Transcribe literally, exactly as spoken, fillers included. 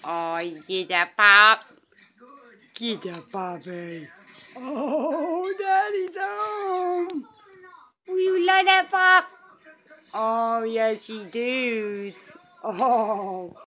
Oh, get a pop. Get a puppy. Oh, Daddy's home. Will you let that pop? Oh, yes, he does. Oh.